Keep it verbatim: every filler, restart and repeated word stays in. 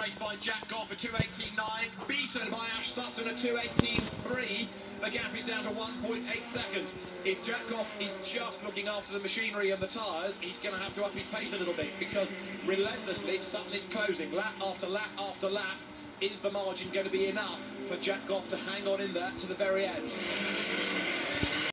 race by Jack Goff at two eighteen nine, beaten by Ash Sutton at two eighteen three. The gap is down to one point eight seconds. If Jack Goff is just looking after the machinery and the tyres, he's going to have to up his pace a little bit, because relentlessly Sutton is closing. Lap after lap after lap. Is the margin going to be enough for Jack Goff to hang on in there to the very end?